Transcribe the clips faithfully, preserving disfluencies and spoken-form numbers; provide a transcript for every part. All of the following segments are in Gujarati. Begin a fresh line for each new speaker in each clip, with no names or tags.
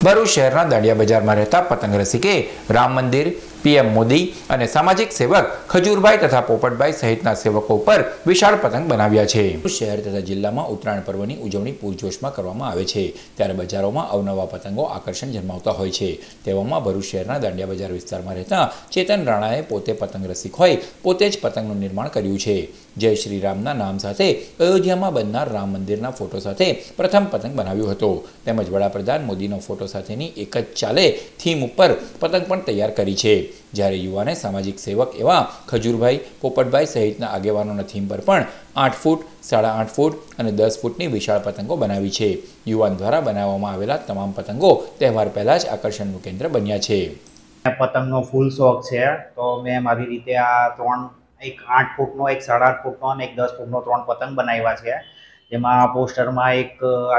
ભરૂચ શહેરના દાંડિયા બજારમાં રહેતા પતંગ રસિકે રામ મંદિર, પીએમ મોદી અને સામાજિક સેવક ખજૂરભાઈ તથા પોપટભાઈ સહિતના સેવકો પર વિશાળ પતંગ બનાવ્યા છે। શહેર તથા જિલ્લામાં ઉત્તરાયણ પર્વની ઉજવણી પૂરજોશમાં કરવામાં આવે છે, ત્યારે બજારોમાં અવનવા પતંગો આકર્ષણ જન્માવતા હોય છે। તેવામાં ભરૂચ શહેરના દાંડિયા બજાર વિસ્તારમાં રહેતા ચેતન રાણાએ પોતે પતંગ રસિક હોય પોતે જ પતંગનું નિર્માણ કર્યું છે। જય શ્રી રામના નામ સાથે અયોધ્યામાં બનનાર રામ મંદિરના ફોટો સાથે પ્રથમ પતંગ બનાવ્યો હતો, તેમજ વડાપ્રધાન મોદીનો ફોટો સાથેની એક જ ચાલે થીમ ઉપર પતંગ પણ તૈયાર કરી છે। જ્યારે યુવાને સામાજિક સેવક એવા ખજૂરભાઈ, પોપટભાઈ સહિતના આગેવાનોના થીમ પર પણ આઠ ફૂટ, સાડા આઠ ફૂટ અને દસ ફૂટની વિશાળ પતંગો બનાવી છે। યુવાન દ્વારા બનાવવામાં આવેલા તમામ પતંગો તહેવાર પહેલા જ આકર્ષણનું કેન્દ્ર બન્યા છે।
પતંગનો ફૂલ શોખ છે, તો મેં મારી રીતે આ ત્રણ એક આઠ ફૂટનો, એક સાડા આઠ ફૂટનો અને એક દસ ફૂટનો ત્રણ પતંગ બનાવ્યા છે। જેમાં પોસ્ટરમાં એક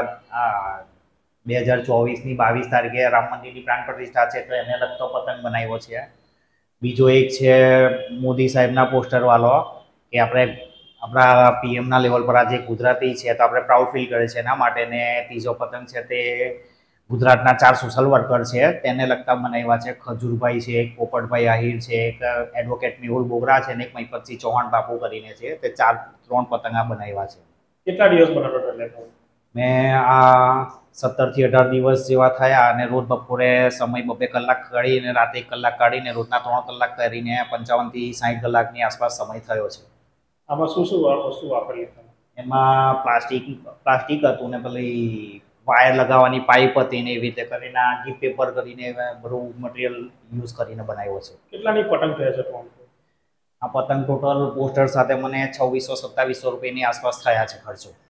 બે હજાર ચોવીસની બાવીસ તારીખે રામ મંદિરની પ્રાણ પ્રતિષ્ઠા છે, તો એને લગતો પતંગ બનાવ્યો છે। બીજો એક છે મોદી સાહેબના પોસ્ટરવાળો, કે આપણે આપણા પીએમના લેવલ પર આજે ગુજરાતી છે તો આપણે પ્રાઉડ ફીલ કરે છે એના માટે। ને ત્રીજો પતંગ છે તે ગુજરાતના ચાર સોશિયલ વર્કર છે તેને લગતા બનાવ્યા છે। ખજૂરભાઈ છે, એક પોપટભાઈ આહિર છે, એક એડવોકેટ મેહુલ બોગરા છે અને એક મહિપતસિંહ ચૌહાણ બાપુ કરીને છે, તે ચાર ત્રણ પતંગા બનાવ્યા છે।
કેટલા દિવસ બનાવ્યો?
મેં આ સત્તર થી અઢાર દિવસ જેવા થયા અને રોજ બપોરે સમય બબે કલાક કાઢીને રાતે એક કલાક કાઢીને રોજના ત્રણ કલાક કરીને પંચાવન થી સાઠ કલાકની આસપાસ સમય થયો છે।
આમાં શું શું વસ્તુ વાપરી?
એમાં પ્લાસ્ટિક પ્લાસ્ટિક હતું ને પેલી વાયર લગાવવાની પાઇપ હતી ને એવી રીતે કરીને ગીફ પેપર કરીને બધું મટીરિયલ યુઝ કરીને બનાવ્યો છે।
કેટલાની પતંગ થયા છે?
આ પતંગ ટોટલ પોસ્ટર સાથે મને છવ્વીસો સત્તાવીસો રૂપિયાની આસપાસ થયા છે ખર્ચો।